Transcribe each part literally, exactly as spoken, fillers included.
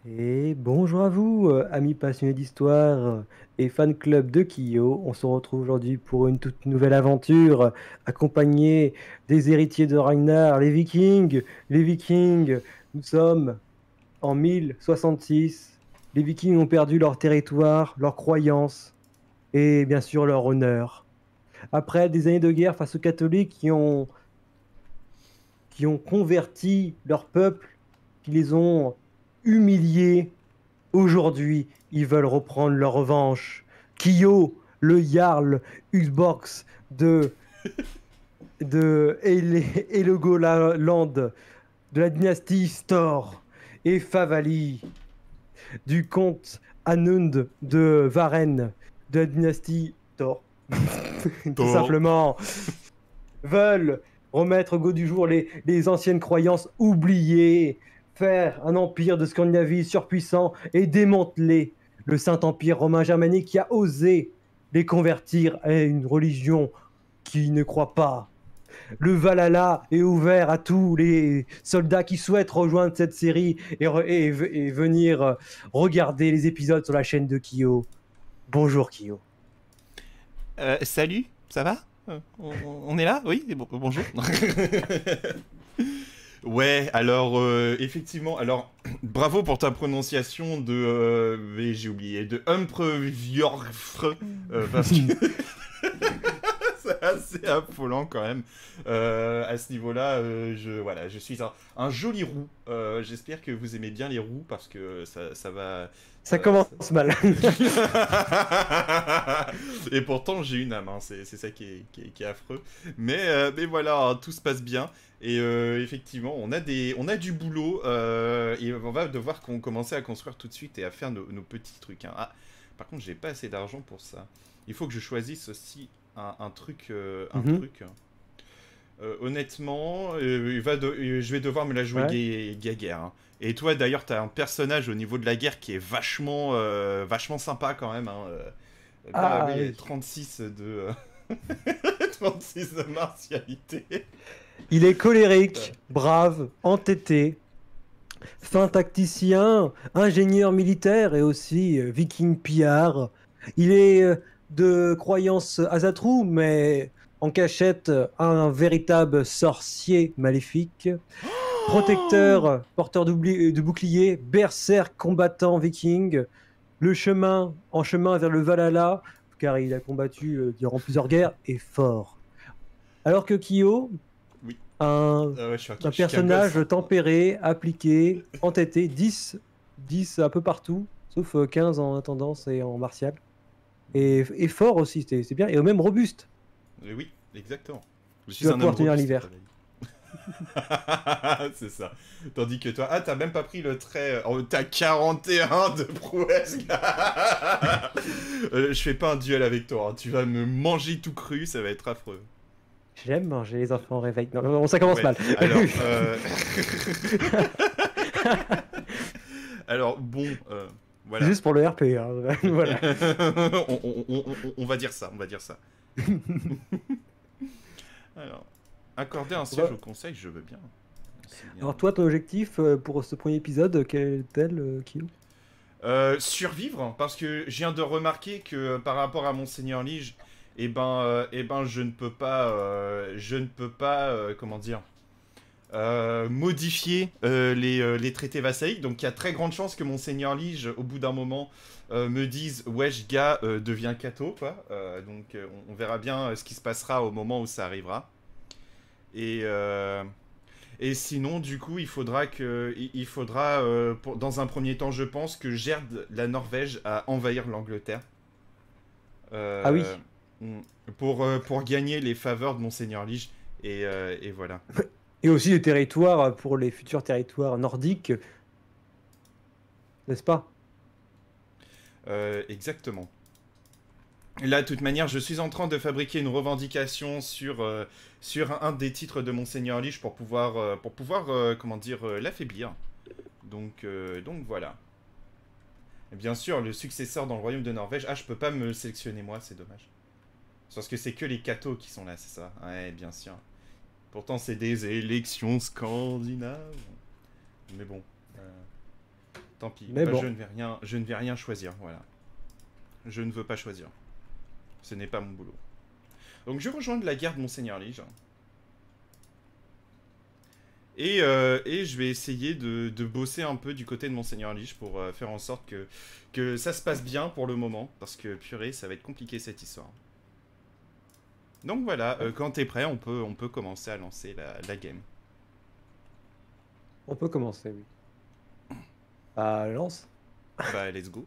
Et bonjour à vous, euh, amis passionnés d'histoire euh, et fan club de Kyo. On se retrouve aujourd'hui pour une toute nouvelle aventure, euh, accompagnés des héritiers de Ragnar, les Vikings. Les Vikings, nous sommes en mille soixante-six. Les Vikings ont perdu leur territoire, leurs croyances et bien sûr leur honneur. Après des années de guerre face aux catholiques qui ont, qui ont converti leur peuple, qui les ont humiliés. Aujourd'hui, ils veulent reprendre leur revanche. Kyo, le Jarl Xbox de, de Helegoland, de la dynastie Stor, et Favali, du comte Anund de Varenne, de la dynastie Thor, tout Tort. simplement, veulent remettre au goût du jour les, les anciennes croyances oubliées, faire un empire de Scandinavie surpuissant et démanteler le Saint-Empire romain germanique qui a osé les convertir à une religion qui ne croit pas. Le Valhalla est ouvert à tous les soldats qui souhaitent rejoindre cette série et, re- et- et venir euh, regarder les épisodes sur la chaîne de Kyo. Bonjour Kyo. Euh, salut, ça va? Euh, on, on est là? Oui, bon- bonjour. Ouais, alors euh, effectivement, alors bravo pour ta prononciation de, euh, mais j'ai oublié, de Humprevjorfre, euh, parce que c'est assez affolant quand même. Euh, à ce niveau-là, euh, je voilà, je suis un, un joli roux. Euh, J'espère que vous aimez bien les roux parce que ça, ça va. Ça Ça, ça- commence mal. Et pourtant j'ai une âme, hein, c'est c'est ça qui est, qui est- qui est affreux. Mais, euh, mais voilà, hein, tout se passe bien. Et euh, effectivement, on a, des, on a du boulot euh, et on va devoir qu'on commencer à construire tout de suite et à faire nos, nos petits trucs, hein. Ah, par contre, j'ai pas assez d'argent pour ça. Il faut que je choisisse aussi un, un truc. euh, un Mhm. truc. Euh, honnêtement, euh, il va de- euh, je vais devoir me la jouer Ouais. gay, gay guerre, hein. Et toi, d'ailleurs, t'as un personnage au niveau de la guerre qui est vachement, euh, vachement sympa quand même, hein. Euh, bah Ah oui, oui. trente-six de, trente-six de martialité. Il est Euh, colérique, brave, entêté, c'est fin ça. tacticien, ingénieur militaire et aussi euh, viking pillard. Il est euh, de croyance Azatrou, mais en cachette un véritable sorcier maléfique. Oh, Protecteur, porteur d'oubli- de bouclier, berserk combattant viking, le chemin en chemin vers le Valhalla, car il a combattu euh, durant plusieurs guerres, est fort. Alors que Kyo, oui. un, Ah ouais, je suis un, un je suis qu'un personnage gosse, hein. tempéré, appliqué, entêté, dix, dix un peu partout, sauf euh, quinze en tendance et en martial. Et, et fort aussi, c'est c'est bien, et même robuste. Euh, Oui, exactement. Je Tu suis vas un homme pouvoir tenir robuste, t'as l'hiver. dit. C'est ça. Tandis que toi, ah, t'as même pas pris le trait. Oh, t'as quarante et un de prouesse. Euh, je fais pas un duel avec toi, hein. Tu vas me manger tout cru, ça va être affreux. J'aime manger les enfants au réveil. Non, non, ça commence Ouais, mal. alors. Euh... alors, bon. Euh, C'est voilà. juste pour le R P, hein. Voilà. on, on- on- on- on va dire ça, on va dire ça. Alors, accorder un siège au conseil, je veux bien. C'est bien. Alors toi, ton objectif euh, pour ce premier épisode, quel est-elle, euh, Kyo? Euh, survivre, parce que je viens de remarquer que euh, par rapport à Monseigneur Lige, eh ben, euh, eh ben, je ne peux pas, euh, je ne peux pas, euh, comment dire, euh, modifier euh, les, euh, les traités vassaliques. Donc il y a très grande chance que Monseigneur Lige, au bout d'un moment, euh, me dise wesh gars, euh, deviens catho, quoi. Euh, donc euh, on, on verra bien euh, ce qui se passera au moment où ça arrivera. Et euh, et sinon, du coup, il faudra que, il il faudra, euh, pour- dans un premier temps, je pense, que j'aide la Norvège à envahir l'Angleterre. Ah Euh, oui. mm, pour, euh, pour gagner les faveurs de Monseigneur Lige. Et, euh, et voilà. Et aussi des territoires pour les futurs territoires nordiques, n'est-ce pas? Euh, exactement. Là, de toute manière, je suis en train de fabriquer une revendication sur, euh, sur un des titres de Monseigneur Lige pour pouvoir, euh, pour pouvoir euh, comment dire, euh, l'affaiblir. Donc, euh, donc voilà. Et bien sûr, le successeur dans le royaume de Norvège. Ah, je peux pas me le sélectionner moi, c'est dommage. Parce que c'est que les cathos qui sont là, c'est ça? Ouais, bien sûr. Pourtant, c'est des élections scandinaves. Mais bon. euh, Tant pis. Mais Bah, bon. je ne vais rien, je ne vais rien choisir, voilà. Je ne veux pas choisir. Ce n'est pas mon boulot. Donc je rejoins la guerre de Monseigneur Lige. Et, euh, et je vais essayer de, de bosser un peu du côté de Monseigneur Lige pour euh, faire en sorte que, que ça se passe bien pour le moment. Parce que purée, ça va être compliqué cette histoire. Donc voilà, euh, quand t'es prêt, on peut, on peut commencer à lancer la, la game. On peut commencer, oui. Ah, lance. Bah let's go.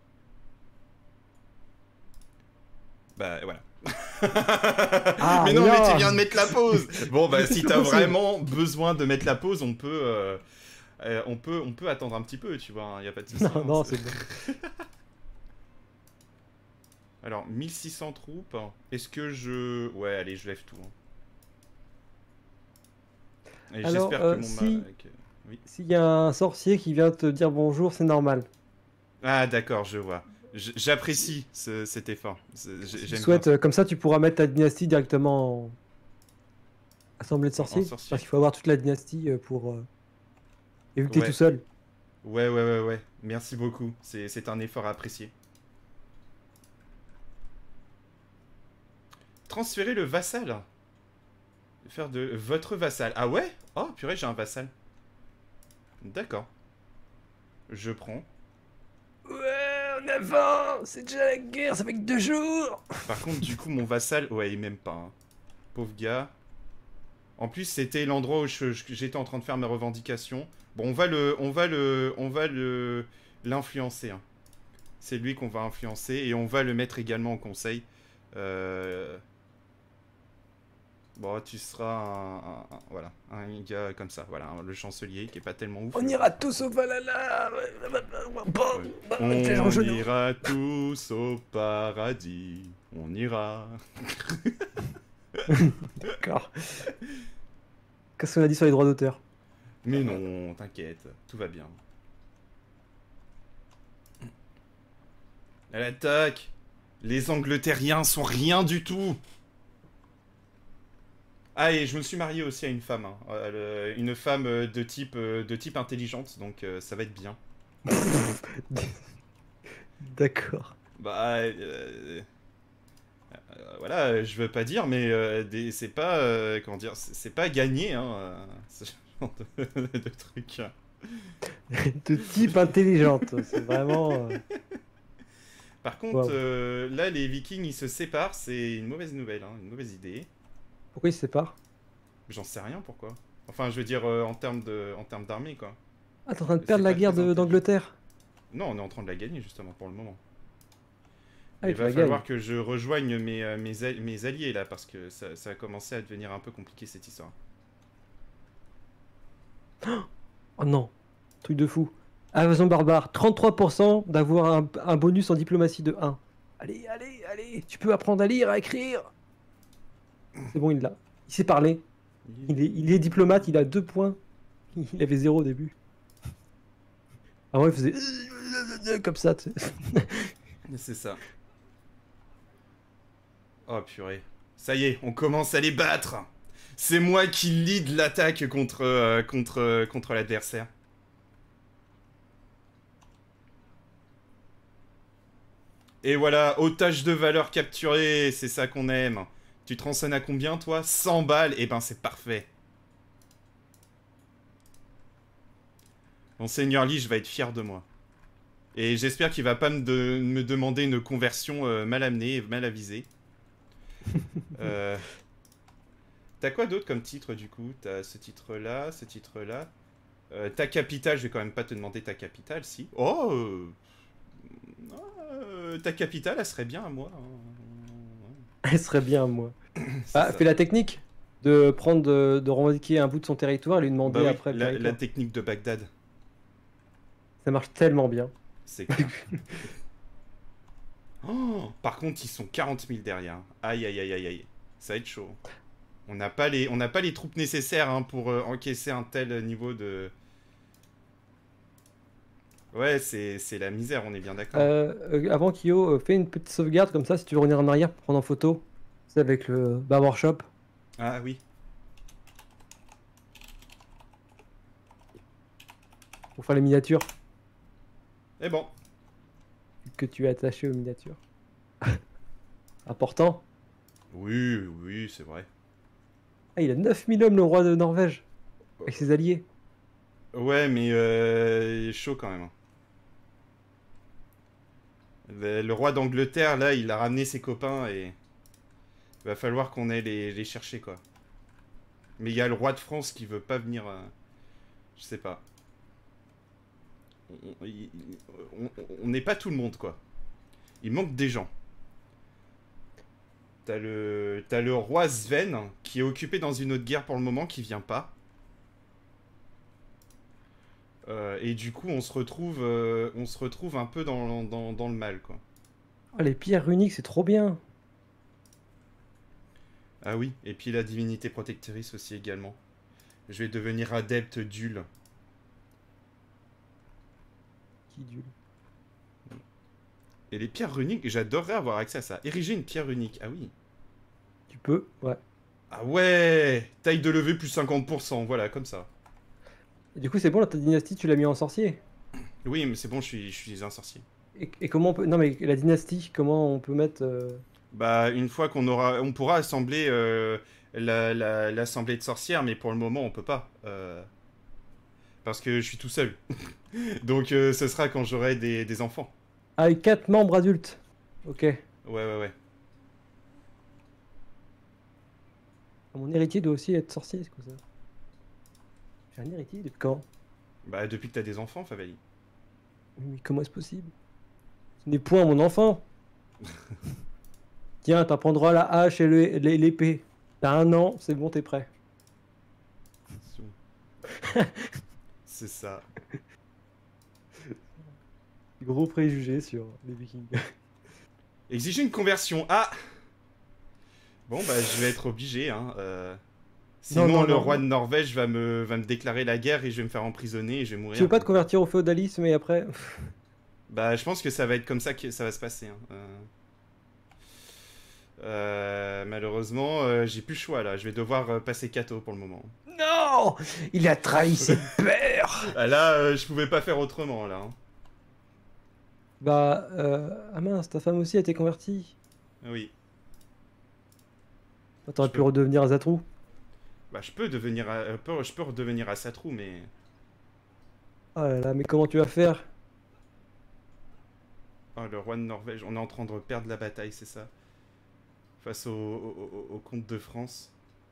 Bah voilà. Ah, mais non, non. mais tu viens de mettre la pause. Bon bah si C'est t'as possible. vraiment besoin de mettre la pause, on peut, euh, euh, on peut, on peut attendre un petit peu, tu vois. Il hein, y a pas de souci. Non, hein, non, c'est bon. Alors mille six cents troupes. Est-ce que je, ouais, allez, je lève tout. Hein. Et Alors, j'espère euh, que mon si... ma... que... oui. S'il y a un sorcier qui vient te dire bonjour, c'est normal. Ah d'accord, je vois. J'apprécie ce, cet effort. Si tu J'aime souhaites, bien. euh, comme ça, tu pourras mettre ta dynastie directement en assemblée de En, en sorciers. sorcier. Parce qu'il faut avoir toute la dynastie euh, pour... Euh... Et vu que t'es Ouais. tout seul. Ouais, ouais, ouais, ouais. Merci beaucoup. C'est un effort apprécié. Transférer le vassal. Faire de votre vassal. Ah ouais? Oh, purée, j'ai un vassal. D'accord. Je prends. Ouais, on a faim. C'est déjà la guerre, ça fait que deux jours. Par contre, du coup, mon vassal... Ouais, il m'aime pas. Hein. Pauvre gars. En plus, c'était l'endroit où j'étais en train de faire mes revendications. Bon, on va le... On va le... On va le... L'influencer. Hein. C'est lui qu'on va influencer. Et on va le mettre également au conseil. Euh... Bon, tu seras un, un, un, voilà, un gars comme ça, voilà, le chancelier qui est pas tellement ouf. On ira tous au Valhalla. Ouais. On ira tous au paradis. On ira. D'accord. Qu'est-ce qu'on a dit sur les droits d'auteur? Mais non, t'inquiète, tout va bien. À l'attaque. Les Angleterriens sont rien du tout. Ah, et je me suis marié aussi à une femme, hein. euh, le, une femme de type, euh, de type intelligente, donc euh, ça va être bien. D'accord. Bah, euh, euh, voilà, je veux pas dire, mais euh, c'est pas, euh, comment dire, c'est pas gagné, hein, euh, ce genre de, de truc. De type intelligente, c'est vraiment... Euh... Par contre, wow. euh, là, les Vikings, ils se séparent, c'est une mauvaise nouvelle, hein, une mauvaise idée. Pourquoi ils se séparent? J'en sais rien pourquoi. Enfin, je veux dire euh, en termes de, en termes d'armée quoi. Ah, t'es en train de perdre la guerre d'Angleterre? Non, on est en train de la gagner justement pour le moment. Ah, il va falloir que je rejoigne mes, euh, mes, mes alliés là parce que ça, ça a commencé à devenir un peu compliqué cette histoire. Oh non, truc de fou. Invasion barbare, trente-trois pour cent d'avoir un, un bonus en diplomatie de un. Allez, allez, allez, tu peux apprendre à lire, à écrire. C'est bon, il l'a. Il sait parler. Il est, il est diplomate, il a deux points. Il avait zéro au début. Avant, il faisait comme ça, tu sais. C'est ça. Oh purée. Ça y est, on commence à les battre. C'est moi qui lead l'attaque contre, euh, contre, euh, contre l'adversaire. Et voilà, otage de valeur capturé, c'est ça qu'on aime. Tu te rançonnes à combien, toi? cent balles? Eh ben, c'est parfait. Monseigneur Lige va être fier de moi. Et j'espère qu'il va pas me, de, me demander une conversion euh, mal amenée, mal avisée. euh... T'as quoi d'autre comme titre, du coup? T'as ce titre-là, ce titre-là. Euh, ta capitale, je vais quand même pas te demander ta capitale, si. Oh euh... Euh, ta capitale, elle serait bien à moi. Elle serait bien à moi. Ah, fais la technique de prendre, de, de revendiquer un bout de son territoire et lui demander bah oui, après. La, la technique de Bagdad. Ça marche tellement bien. C'est clair. Oh, par contre, ils sont quarante mille derrière. Aïe, aïe, aïe, aïe, aïe. Ça va être chaud. On n'a pas les, on n'a pas les troupes nécessaires hein, pour euh, encaisser un tel niveau de... Ouais, c'est la misère, on est bien d'accord. Euh, euh, avant Kyo, euh, fais une petite sauvegarde comme ça si tu veux revenir en arrière pour prendre en photo. C'est avec le barbershop. Ah oui. Pour faire les miniatures. Et bon. Que tu es attaché aux miniatures. Important. Oui, oui, c'est vrai. Ah, il a neuf mille hommes, le roi de Norvège. Avec ses alliés. Ouais, mais euh, il est chaud quand même, hein. Le, le roi d'Angleterre, là, il a ramené ses copains et... Il va falloir qu'on aille les, les chercher, quoi. Mais il y a le roi de France qui veut pas venir... euh, Je sais pas. On n'est pas tout le monde, quoi. Il manque des gens. T'as le, t'as le roi Sven, qui est occupé dans une autre guerre pour le moment, qui vient pas. Euh, et du coup, on se retrouve, euh, on se retrouve un peu dans, dans, dans le mal, quoi. Oh, les pierres runiques, c'est trop bien. Ah oui, et puis la divinité protectrice aussi également. Je vais devenir adepte d'Ul. Qui dule. Et les pierres runiques, j'adorerais avoir accès à ça. Ériger une pierre runique, ah oui. Tu peux, ouais. Ah ouais, taille de levée plus cinquante pour cent, voilà, comme ça. Et du coup, c'est bon, là, ta dynastie, tu l'as mis en sorcier. Oui, mais c'est bon, je suis, je suis un sorcier. Et, et comment on peut... Non, mais la dynastie, comment on peut mettre... euh, Bah, une fois qu'on aura... On pourra assembler euh, la- la- l'assemblée de sorcières, mais pour le moment, on peut pas. Euh, parce que je suis tout seul. Donc, euh, ce sera quand j'aurai des, des enfants. avec quatre membres adultes. Ok. Ouais, ouais, ouais. Mon héritier doit aussi être sorcier, c'est quoi ça? J'ai un héritier depuis quand? Bah, depuis que t'as des enfants, Favali. Mais comment est-ce possible? Ce n'est point mon enfant. Tiens, t'apprendras la hache et le- l'é- l'épée. T'as un an, c'est bon, t'es prêt. C'est ça. Gros préjugés sur les Vikings. Exiger une conversion. Ah! Bon, bah, je vais être obligé, hein. Euh... Sinon, Non, non, le non, roi non. de Norvège va me, va me déclarer la guerre et je vais me faire emprisonner et je vais mourir. Tu veux pas te donc, euh, convertir au féodalisme et après... Bah, je pense que ça va être comme ça que ça va se passer, hein. Euh... Euh, malheureusement, euh, j'ai plus le choix là. Je vais devoir euh, passer Kato pour le moment. Non! Il a trahi ses pères! Ah, là, euh, je pouvais pas faire autrement là, hein. Bah, euh... ah mince, ta femme aussi a été convertie. Oui. Bah, Je t'aurais pu peux. redevenir un Zatrou. Bah, je peux devenir. euh, peu- je peux redevenir à Satrou, mais. Oh là là, mais comment tu vas faire? Oh, le roi de Norvège. On est en train de perdre la bataille, c'est ça. Face au, au, au- au comte de France.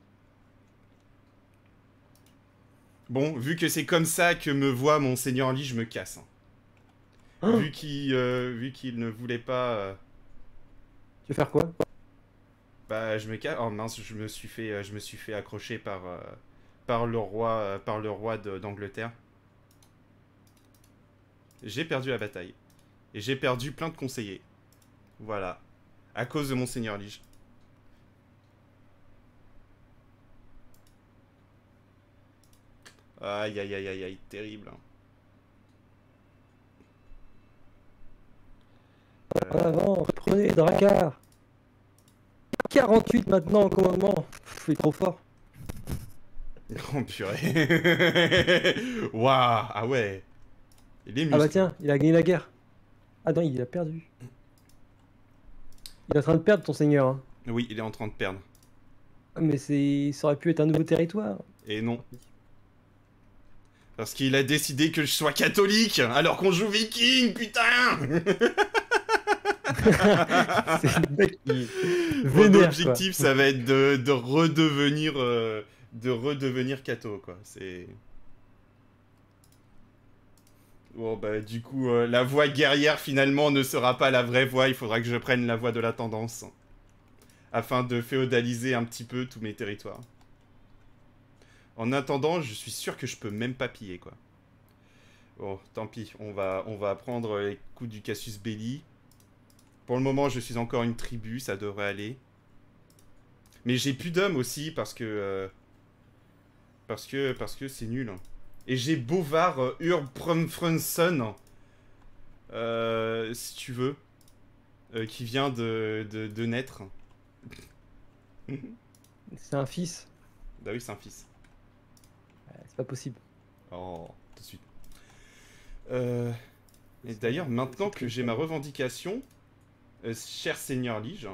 Bon, vu que c'est comme ça que me voit mon seigneur Lee, je me casse, hein. Hein, Vu qu'il euh, vu qu'il ne voulait pas. euh, tu veux faire quoi? Bah, je me casse. Oh mince, je me suis fait, euh, je me suis fait accrocher par, euh, par le roi, euh, par le roi de- d'Angleterre. J'ai perdu la bataille. Et j'ai perdu plein de conseillers. Voilà. À cause de mon seigneur Lige. Aïe, aïe, aïe, aïe, aïe, terrible, hein. En Euh... avant, prenez Drakkar. quarante-huit maintenant en commandement. Pff, il est trop fort. Oh purée. Waouh, ah ouais. Il est Ah bah musclé. tiens, il a gagné la guerre. Ah non, il a perdu. Il est en train de perdre ton seigneur, hein. Oui, il est en train de perdre. Ah, mais c'est, ça aurait pu être un nouveau territoire. Et non. Parce qu'il a décidé que je sois catholique, alors qu'on joue viking, putain. C'est le mec qui Mon vénère, objectif, ça va être de, de redevenir, euh, de redevenir catho, quoi. C'est... Bon, bah, du coup, euh, la voie guerrière, finalement, ne sera pas la vraie voie. Il faudra que je prenne la voie de la tendance. Afin de féodaliser un petit peu tous mes territoires. En attendant, je suis sûr que je peux même pas piller, quoi. Bon, tant pis. On va, on va prendre les coups du Cassius Belli. Pour le moment, je suis encore une tribu, ça devrait aller. Mais j'ai plus d'hommes aussi, parce que... euh, parce que parce que c'est nul. Et j'ai Bovar euh, Urbrumfrunson, euh, si tu veux, euh, qui vient de, de, de naître. C'est un fils. Bah oui, c'est un fils. Ouais, c'est pas possible. Oh, tout de suite. Euh... Et d'ailleurs, maintenant que j'ai ma revendication, euh, cher Seigneur Lige,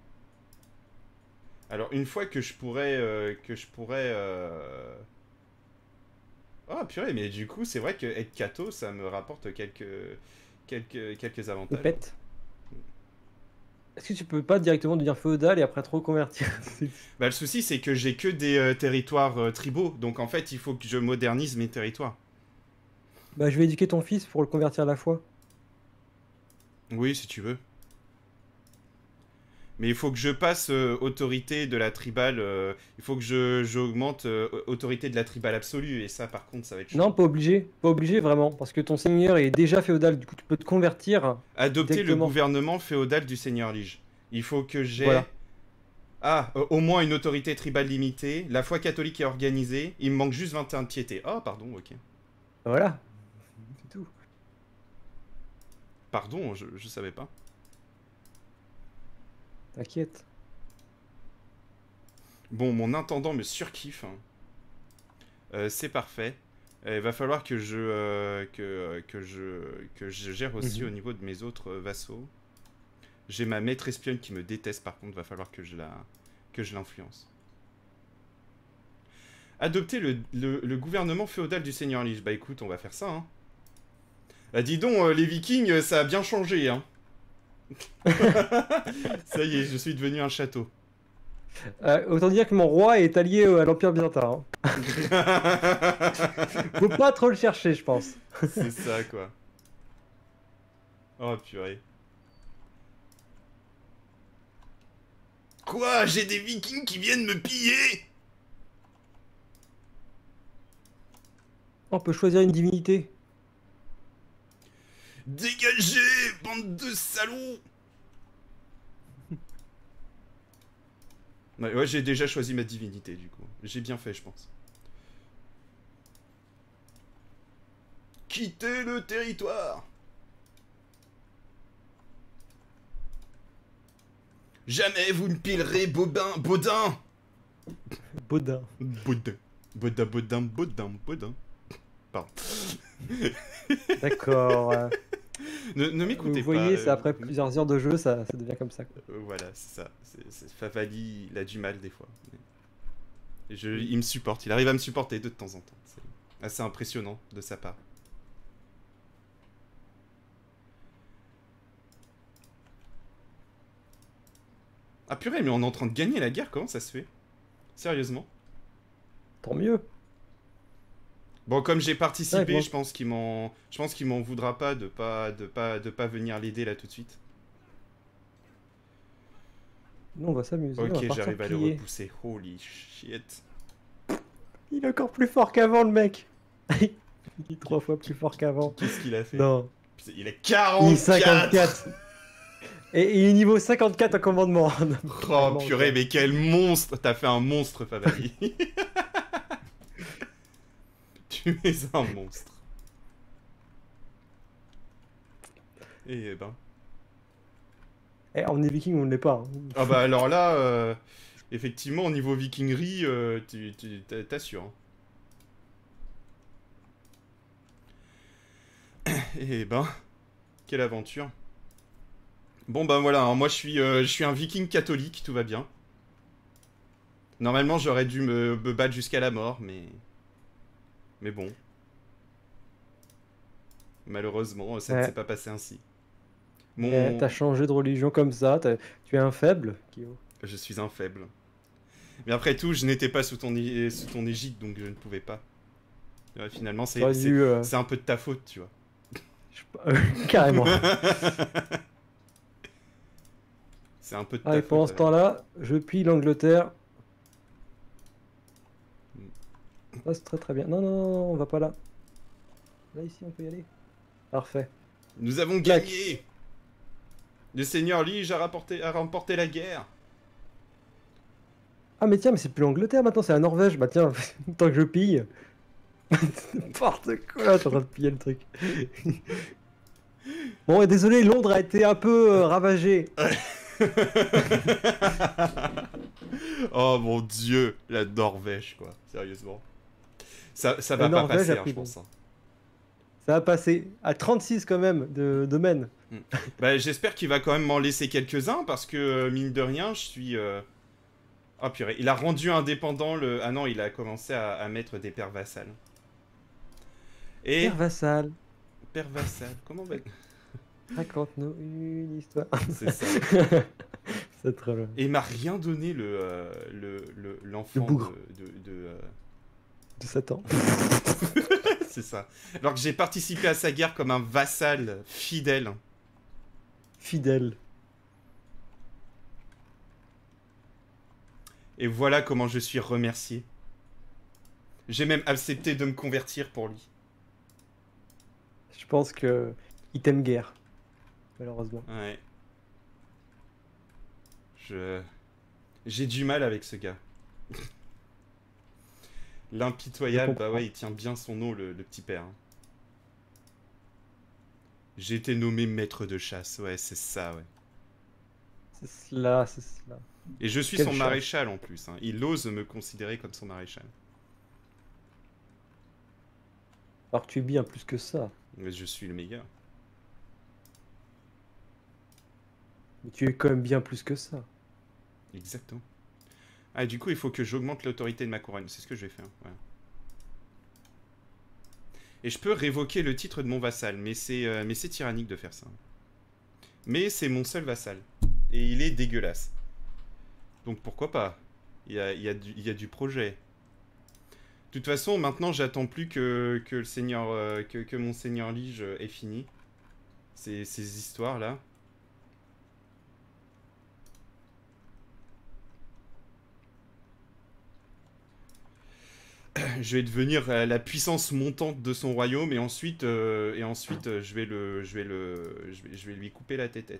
alors une fois que je pourrais... Euh, que je pourrais... Euh... Oh purée, mais du coup, c'est vrai que être Kato, ça me rapporte quelques... quelques, quelques avantages. Pète. Est-ce que tu peux pas directement devenir féodal et après te reconvertir? Bah le souci, c'est que j'ai que des euh, territoires euh, tribaux, donc en fait, il faut que je modernise mes territoires. Bah je vais éduquer ton fils pour le convertir à la fois. Oui, si tu veux. Mais il faut que je passe euh, autorité de la tribale. Euh, il faut que je j'augmente euh, autorité de la tribale absolue. Et ça, par contre, ça va être chaud. Non, pas obligé. Pas obligé, vraiment. Parce que ton seigneur est déjà féodal. Du coup, tu peux te convertir. Adopter directement. le gouvernement féodal du Seigneur Lige. Il faut que j'ai... Voilà. Ah, euh, au moins une autorité tribale limitée. La foi catholique est organisée. Il me manque juste vingt et un de piété. Ah, pardon, ok. Voilà. C'est tout. Pardon, je, je savais pas. T'inquiète. Bon, mon intendant me surkiffe. Hein. Euh, c'est parfait. Il va falloir que je, euh, que, que, je, que je gère aussi Mhm. au niveau de mes autres vassaux. J'ai ma maître espionne qui me déteste, par contre, va falloir que je la, que je l'influence. Adopter le, le, le gouvernement féodal du Seigneur Lige. Bah écoute, on va faire ça. Hein. Bah dis donc, euh, les Vikings, ça a bien changé. Hein. Ça y est, je suis devenu un château. Euh, autant dire que mon roi est allié euh, à l'Empire byzantin. Hein. Faut pas trop le chercher, je pense. C'est ça, quoi. Oh, purée. Quoi? J'ai des Vikings qui viennent me piller? On peut choisir une divinité. Dégagez, bande de salauds! Ouais, ouais j'ai déjà choisi ma divinité, du coup. J'ai bien fait, je pense. Quittez le territoire! Jamais vous ne pilerez Bobin, Baudin! Baudin. Baudin. Baudin, Baudin, Baudin, Baudin. Pardon. D'accord. euh, Ne, ne m'écoutez Vous pas. voyez, euh, c'est après plusieurs heures de jeu, ça, ça devient comme ça. Quoi. euh, voilà, c'est ça. C'est- c'est- Favali, il a du mal des fois. Et je, il me supporte, il arrive à me supporter de temps en temps. C'est assez impressionnant de sa part. Ah purée, mais on est en train de gagner la guerre, comment ça se fait? Sérieusement? Tant mieux. Bon, comme j'ai participé, Ouais, bon. je pense qu'il m'en, je pense qu'il m'en voudra pas de pas, de pas, de pas venir l'aider là tout de suite. Nous, on va s'amuser. on va Ok, partir j'arrive à le piller. repousser. Holy shit. Il est encore plus fort qu'avant, le mec. Il est trois fois plus fort qu'avant. Qu'est-ce qu'il a fait? Non. Putain, il a Il est quarante-quatre. cinquante-quatre. Et il est niveau cinquante-quatre en commandement. Oh purée, mais quel monstre! T'as fait un monstre, Favali. Tu es un monstre. Et ben... Eh, on est viking, on ne l'est pas. hein. Ah bah alors là, euh, effectivement, au niveau vikingerie, euh, tu tu- t'as- t'assures. Hein. Et ben... Quelle aventure. Bon bah voilà, hein, moi je suis, euh, je suis un viking catholique, tout va bien. Normalement j'aurais dû me, me battre jusqu'à la mort, mais... Mais bon. Malheureusement, ça ne Ouais. s'est pas passé ainsi. Mon... Eh, T'as changé de religion comme ça. t'as- Tu es un faible. Kyo. Je suis un faible. Mais après tout, je n'étais pas sous ton, é- sous ton égide, donc je ne pouvais pas. Ouais, finalement, c'est T'aurais c'est- dû, euh, c'est un peu de ta faute, tu vois. je sais pas, Carrément. C'est un peu de ta Ah, et faute. pendant ce ouais. temps-là, je pille l'Angleterre. Mm. Ah, c'est très très bien. Non, non, non, non, on va pas là. Là, ici, on peut y aller. Parfait. Nous avons Clac. gagné. Le seigneur Lige a, rapporté, a remporté la guerre. Ah, mais tiens, mais c'est plus l'Angleterre maintenant, c'est la Norvège. Bah, tiens, tant que je pille. N'importe quoi, t'es en train de piller le truc. Bon, et désolé, Londres a été un peu euh, ravagé. Oh mon dieu, la Norvège, quoi. Sérieusement. Ça, ça La va pas Norvège passer, a hein, pris je bon. pense. hein. Ça a passé à trente-six quand même de domaines. Hmm. Bah, j'espère qu'il va quand même m'en laisser quelques-uns parce que, euh, mine de rien, je suis... Euh... Oh purée, il a rendu indépendant le... Ah non, il a commencé à, à mettre des pères vassales. Et... Père Vassal, Père vassal, comment va... raconte-nous une histoire. C'est ça. C'est très bien. Et il m'a rien donné le... euh, le le- Le l'enfant bougre de... de, de, euh, de Satan. C'est ça. Alors que j'ai participé à sa guerre comme un vassal fidèle. Fidèle. Et voilà comment je suis remercié. J'ai même accepté de me convertir pour lui. Je pense que il t'aime guère, malheureusement. Ouais. Je... J'ai du mal avec ce gars. L'impitoyable, bah ouais, il tient bien son nom, le, le petit père. Hein. J'ai été nommé maître de chasse, ouais, c'est ça, ouais. C'est cela, c'est cela. Et je suis Quelle son chasse. maréchal en plus. Hein. Il ose me considérer comme son maréchal. Alors que tu es bien plus que ça. Mais je suis le meilleur. Mais tu es quand même bien plus que ça. Exactement. Ah, et du coup, il faut que j'augmente l'autorité de ma couronne. C'est ce que je vais faire. Voilà. Et je peux révoquer le titre de mon vassal, mais c'est euh, mais c'est tyrannique de faire ça. Mais c'est mon seul vassal. Et il est dégueulasse. Donc pourquoi pas? Il y a, il y a du, il y a du projet. De toute façon, maintenant, j'attends plus que, que, le seigneur, euh, que, que mon seigneur Lige ait fini. Ces, ces histoires-là. Je vais devenir euh, la puissance montante de son royaume et ensuite, euh, et ensuite euh, je vais le, je vais le, je vais, je vais lui couper la tête.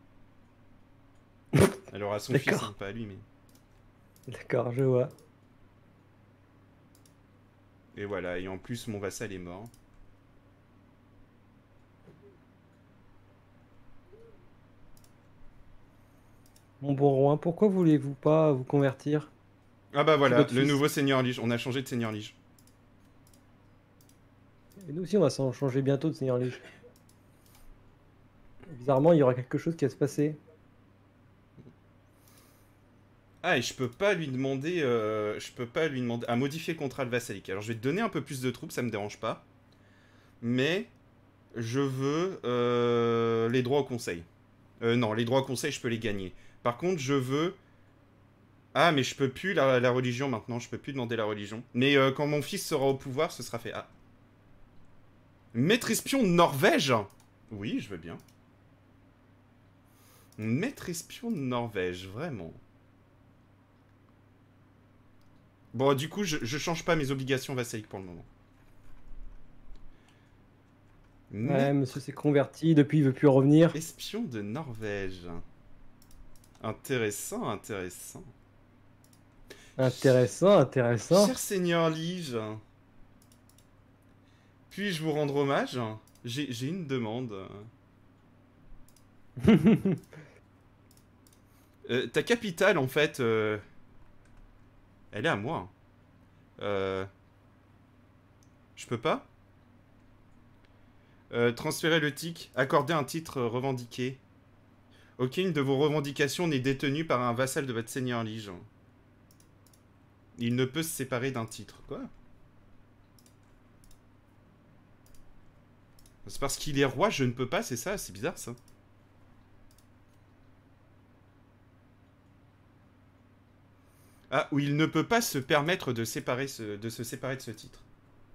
Alors à son fils, hein, pas à lui, mais. D'accord, je vois. Et voilà, et en plus mon vassal est mort. Mon bon roi, pourquoi voulez-vous pas vous convertir? Ah bah voilà, votre le fils. nouveau seigneur Lige. On a changé de seigneur Lige. Et nous aussi, on va s'en changer bientôt de Seigneur Lige. Bizarrement, il y aura quelque chose qui va se passer. Ah, et je peux pas lui demander, euh, je peux pas lui demander à modifier le contrat de vassalique. Alors je vais te donner un peu plus de troupes, ça me dérange pas. Mais je veux euh, les droits au conseil. Euh, non, les droits au conseil, je peux les gagner. Par contre, je veux... Ah, mais je peux plus la, la religion maintenant, je peux plus demander la religion. Mais euh, quand mon fils sera au pouvoir, ce sera fait. Ah. Maître espion de Norvège? Oui, je veux bien. Maître espion de Norvège, vraiment. Bon, du coup, je, je change pas mes obligations vassaliques pour le moment. Ouais, monsieur s'est converti, depuis il veut plus revenir. Espion de Norvège. Intéressant, intéressant. Intéressant, intéressant. Cher seigneur Lige, puis-je vous rendre hommage? J'ai une demande. euh, ta capitale, en fait, euh, elle est à moi. Euh, je peux pas euh, transférer le tic, accorder un titre revendiqué. Aucune de vos revendications n'est détenue par un vassal de votre seigneur Lige. Il ne peut se séparer d'un titre. Quoi? C'est parce qu'il est roi, je ne peux pas, c'est ça? C'est bizarre, ça. Ah, ou il ne peut pas se permettre de, séparer ce, de se séparer de ce titre.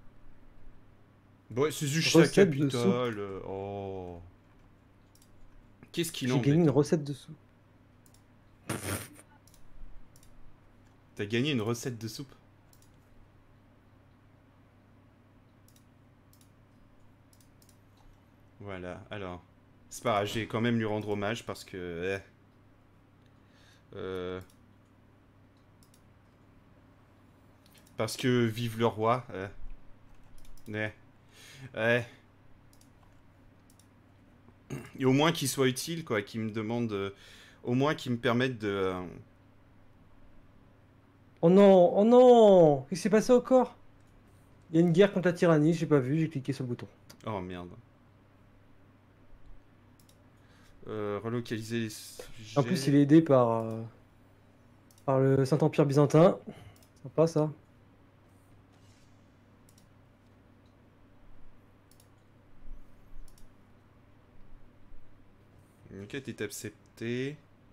Bon, c'est juste sa Recette de capitale. Oh. Qu'est-ce qu'il en J'ai gagné une recette de soupe. T'as gagné une recette de soupe? Voilà, alors. C'est pas grave, j'ai quand même lui rendre hommage parce que... Eh. Euh... Parce que vive le roi. Eh. Eh. Eh. Et au moins qu'il soit utile, quoi, qu'il me demande... Euh, au moins qu'il me permette de... Euh... Oh non, oh non! Qu'est-ce qui s'est passé encore? Il y a une guerre contre la tyrannie, j'ai pas vu, j'ai cliqué sur le bouton. Oh merde. Euh, relocaliser les En plus, sujets. il est aidé par, euh, par le Saint-Empire byzantin. Sympa ça. Une quête est acceptée.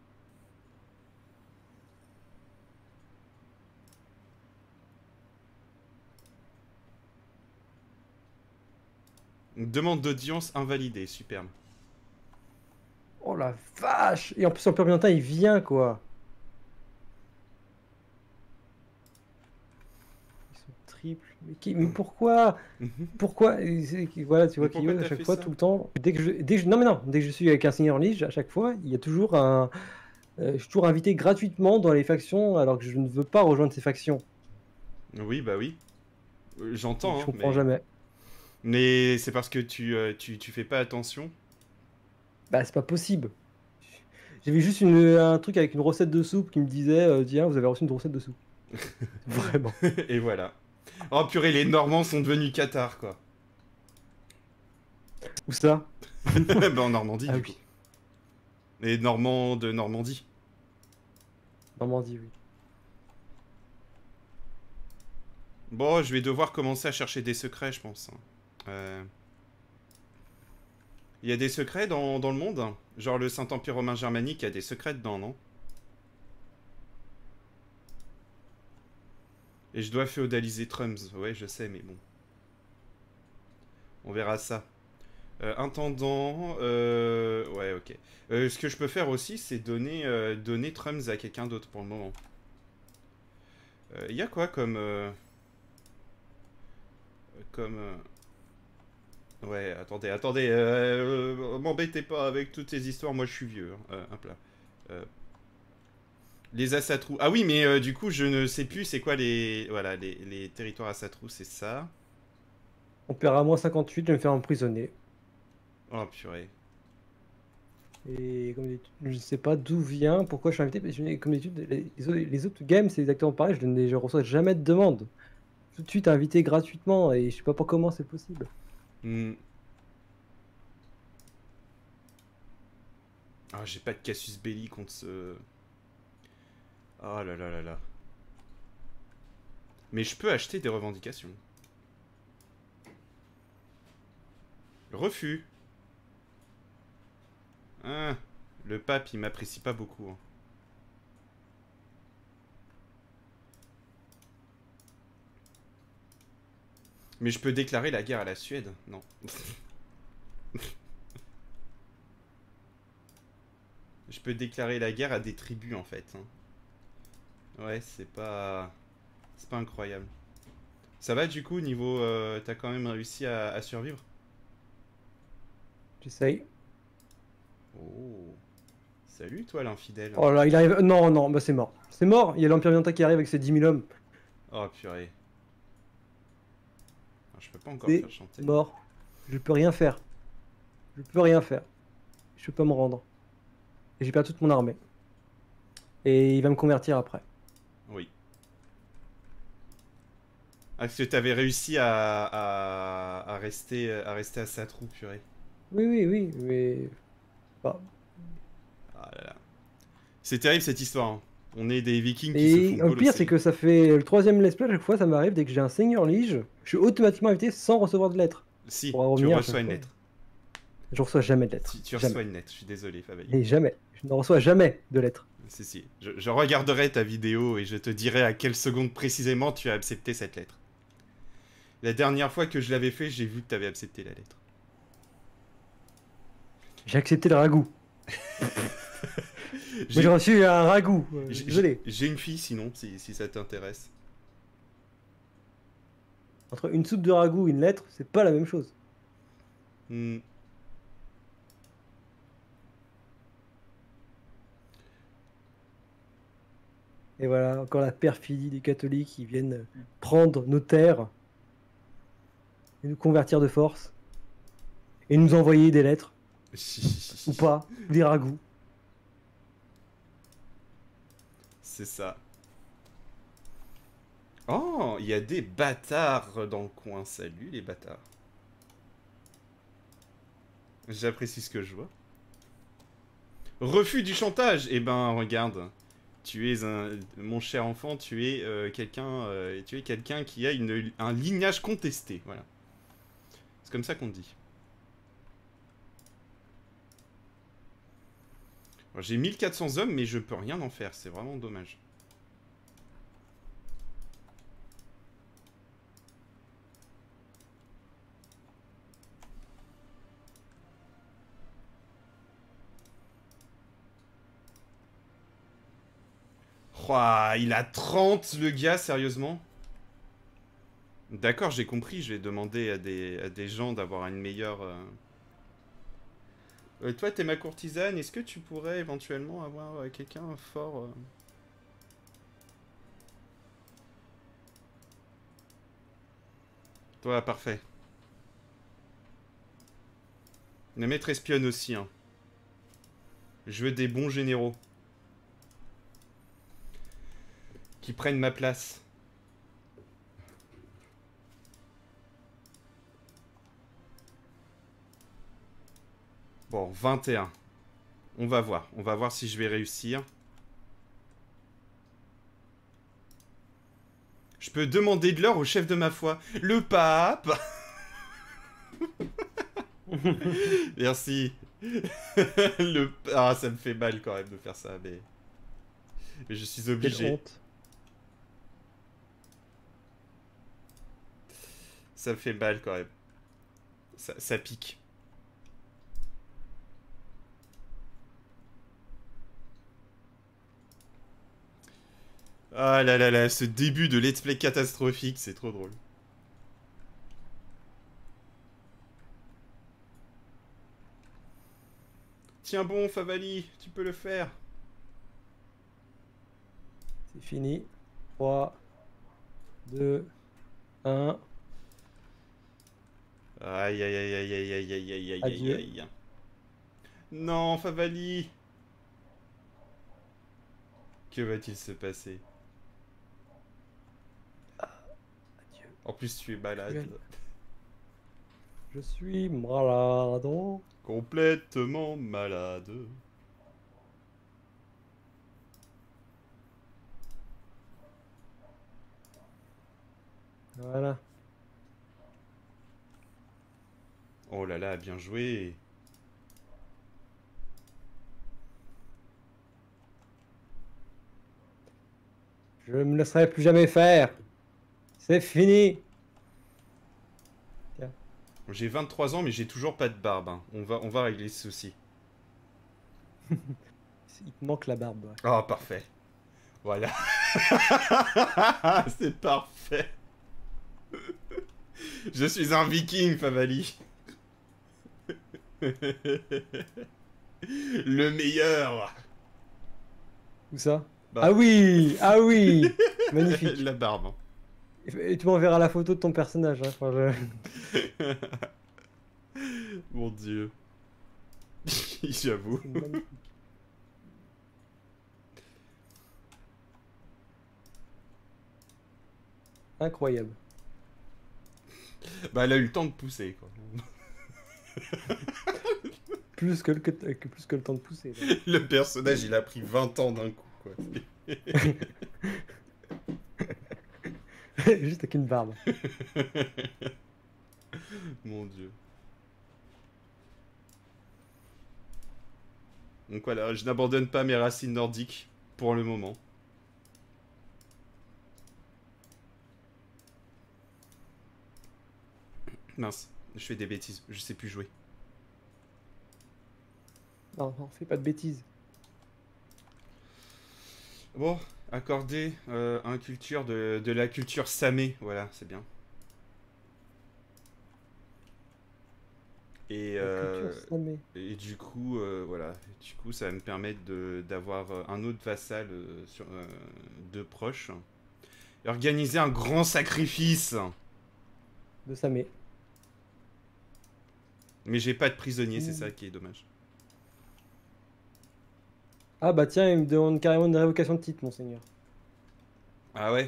Une demande d'audience invalidée, superbe. Oh la vache! Et en plus, l'Empire byzantin, il vient quoi. Ils sont triples. Mais, qui... Mais pourquoi? Pourquoi? Et c'est- Voilà, tu Mais vois, pourquoi Kyo, à t'as chaque fait fois, ça? tout le temps. Dès que je... Dès que je... Non, mais non, dès que je suis avec un seigneur Lich, à chaque fois, il y a toujours un. Euh, je suis toujours invité gratuitement dans les factions alors que je ne veux pas rejoindre ces factions. Oui, bah oui. Euh, Je J'entends, hein, comprends mais... jamais. Mais c'est parce que tu, euh, tu, tu fais pas attention. Bah, c'est pas possible. J'ai vu juste une- un truc avec une recette de soupe qui me disait euh, tiens, vous avez reçu une recette de soupe. Vraiment. Et voilà. Oh purée, les Normands sont devenus Qatar, quoi. Où ça? Bah en Normandie, Ah du coup. oui, Les Normands de Normandie. Normandie, oui. Bon, je vais devoir commencer à chercher des secrets, je pense. Euh... Il y a des secrets dans, dans le monde? Genre le Saint-Empire romain germanique a des secrets dedans, non? Et je dois féodaliser Trums. Ouais, je sais, mais bon. On verra ça. Euh, intendant... Euh... Ouais, ok. Euh, ce que je peux faire aussi, c'est donner, euh, donner Trums à quelqu'un d'autre pour le moment. Il euh, y a quoi comme... Euh... Comme... Euh... Ouais, attendez, attendez, euh, euh, m'embêtez pas avec toutes ces histoires, moi je suis vieux. Hein. Euh, hop là. Euh, les Assatrous. Ah oui, mais euh, du coup, je ne sais plus c'est quoi les... Voilà, les, les territoires Assatrous, c'est ça. On paiera moins cinquante-huit, je vais me faire emprisonner. Oh purée. Et comme d'habitude, je ne sais pas d'où vient, pourquoi je suis invité, parce que comme d'habitude, les, les autres, les autres games, c'est exactement pareil, je ne je reçois jamais de demande. Tout de suite invité gratuitement, et je sais pas pour comment c'est possible. Hmm. Ah, j'ai pas de Casus Belli contre ce... Oh là là là là. Mais je peux acheter des revendications. Refus. Ah, le pape, il m'apprécie pas beaucoup. Hein. Mais je peux déclarer la guerre à la Suède? Non. Je peux déclarer la guerre à des tribus, en fait. Hein. Ouais, c'est pas... C'est pas incroyable. Ça va, du coup, niveau... Euh, T'as quand même réussi à, à survivre? J'essaye. Oh. Salut, toi, l'infidèle. Oh là, il arrive. Non, non, bah c'est mort. C'est mort, il y a l'Empire byzantin qui arrive avec ses dix mille hommes. Oh, purée. Ah, je peux pas encore C'est faire chanter. mort. Je peux rien faire. Je peux rien faire. Je peux pas me rendre. Et j'ai perdu toute mon armée. Et il va me convertir après. Oui. Ah, parce que t'avais réussi à, à, à rester, à rester à sa trou, purée. Oui, oui, oui, mais. Bah. Ah là là. C'est terrible cette histoire. Hein. On est des vikings qui se font Et le pire, c'est bolosser. que ça fait le troisième let's play, à chaque fois, ça m'arrive, dès que j'ai un seigneur lige, je suis automatiquement invité sans recevoir de lettres. Si, Pour tu revenir à reçois chaque une fois. lettre. Je reçois jamais de lettres. Si, tu Jamais. reçois une lettre. Je suis désolé, Fabien. Et jamais. Je ne reçois jamais de lettres. Si, si. Je, je regarderai ta vidéo et je te dirai à quelle seconde précisément tu as accepté cette lettre. La dernière fois que je l'avais fait, j'ai vu que tu avais accepté la lettre. J'ai accepté le ragoût. Mais j'ai J'ai reçu un ragoût. euh, j'ai- Désolé. j'ai une fille sinon, si, si ça t'intéresse. Entre une soupe de ragoût et une lettre, c'est pas la même chose. Hmm. Et voilà, encore la perfidie des catholiques qui viennent prendre nos terres et nous convertir de force. Et nous envoyer des lettres, ou pas, des ragoûts. C'est ça. Oh, il y a des bâtards dans le coin. Salut les bâtards. J'apprécie ce que je vois. Refus du chantage. Eh ben, regarde. Tu es un... Mon cher enfant, tu es euh, quelqu'un euh, tu es quelqu'un qui a une, un lignage contesté. Voilà. C'est comme ça qu'on dit. J'ai mille quatre cents hommes, mais je peux rien en faire. C'est vraiment dommage. Ouah, il a trente, le gars, sérieusement. D'accord, j'ai compris. Je vais demander à des, à des gens d'avoir une meilleure... Euh... Euh, toi, t'es ma courtisane. Est-ce que tu pourrais éventuellement avoir euh, quelqu'un fort euh... Toi, parfait. Le maître espionne aussi, hein. Je veux des bons généraux. Qui prennent ma place. Bon, vingt et un. On va voir. On va voir si je vais réussir. Je peux demander de l'or au chef de ma foi. Le pape. Merci. Le... Ah, ça me fait mal quand même de faire ça, mais... Mais je suis obligé. Quelle honte. Ça me fait mal quand même. Ça, ça pique. Ah là là là, ce début de let's play catastrophique, c'est trop drôle. Tiens bon, Favali, tu peux le faire. C'est fini. trois, deux, un. Aïe aïe aïe aïe aïe aïe aïe aïe aïe Adieu. aïe aïe. Non, Favali. Que va-t-il se passer? Adieu. En plus, tu es malade. Je suis malade. Complètement malade. Voilà. Oh là là, bien joué. Je ne me laisserai plus jamais faire. C'est fini. Tiens. J'ai vingt-trois ans, mais j'ai toujours pas de barbe. Hein. On va, on va régler ce souci. Il te manque la barbe. Ouais. Oh, parfait. Voilà. C'est parfait. Je suis un viking, Favali. Le meilleur. Où ça? Bah. Ah oui, ah oui. Magnifique. La barbe. Et tu m'enverras la photo de ton personnage. Hein. Enfin, je... Mon dieu. J'avoue. Incroyable. Bah, elle a eu le temps de pousser, quoi. plus, que le, que, que, plus que le temps de pousser. Là. Le personnage, il a pris vingt ans d'un coup, quoi. Juste avec une barbe. Mon dieu. Donc voilà, je n'abandonne pas mes racines nordiques pour le moment. Mince, je fais des bêtises, je sais plus jouer. Non, non, fais pas de bêtises. Bon, accorder euh, un culture de, de la culture samé, voilà, c'est bien. Et, euh, et du coup, euh, voilà, du coup, ça va me permettre d'avoir un autre vassal euh, sur, euh, de proche. Et organiser un grand sacrifice. De Samé. Mais j'ai pas de prisonnier, c'est ça qui est dommage. Ah bah tiens, il me demande carrément une révocation de titre, monseigneur. Ah ouais?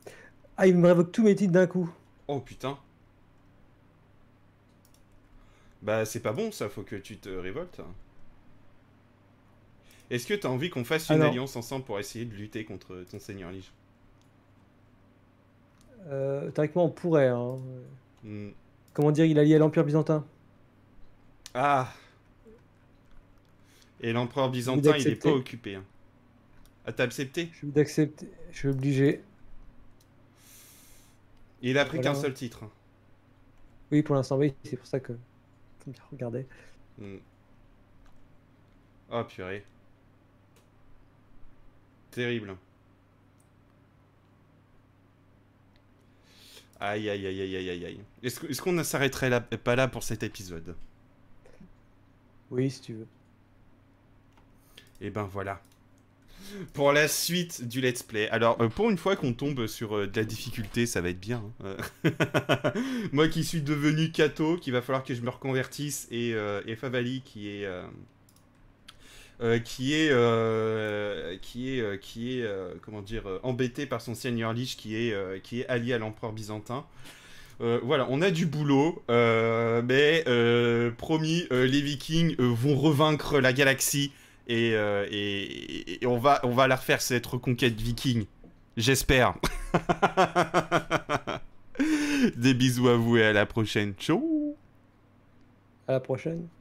Ah, il me révoque tous mes titres d'un coup. Oh putain. Bah, c'est pas bon, ça, faut que tu te révoltes. Est-ce que t'as envie qu'on fasse Ah une non, alliance ensemble pour essayer de lutter contre ton Seigneur Lich? euh, théoriquement on pourrait. Hein. Hmm. Comment dire, il est allié à l'Empire byzantin. Ah! Et l'empereur Je vais byzantin, il est pas d'accepter. occupé. Hein. Ah, t'as accepté? Je vais d'accepter. Je suis obligé. Il a pris qu'un Voilà. seul titre. Hein. Oui, pour l'instant, oui, c'est pour ça que. Faut bien regarder. Hmm. Oh, purée. Terrible. Aïe, aïe, aïe, aïe, aïe, aïe, aïe. Est-ce est qu'on ne s'arrêterait là, pas là pour cet épisode? Oui, si tu veux. Et ben voilà. Pour la suite du let's play. Alors, euh, pour une fois qu'on tombe sur euh, de la difficulté, ça va être bien. Hein. Euh, Moi qui suis devenu Kato, qu'il va falloir que je me reconvertisse, et, euh, et Favali qui est... euh, euh, qui est... euh, qui est... euh, qui est... euh, comment dire... euh, embêté par son Seigneur Lich qui est, euh, qui est allié à l'empereur byzantin. Euh, voilà, on a du boulot, euh, mais euh, promis, euh, les Vikings euh, vont revaincre la galaxie et, euh, et, et on, va, on va la refaire cette reconquête viking. J'espère. Des bisous à vous et à la prochaine. Ciao. À la prochaine.